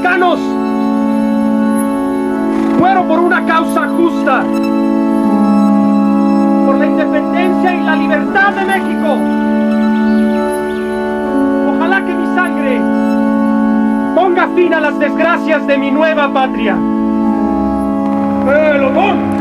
mexicanos. Muero por una causa justa, por la independencia y la libertad de México. Ojalá que mi sangre ponga fin a las desgracias de mi nueva patria. ¡El honor!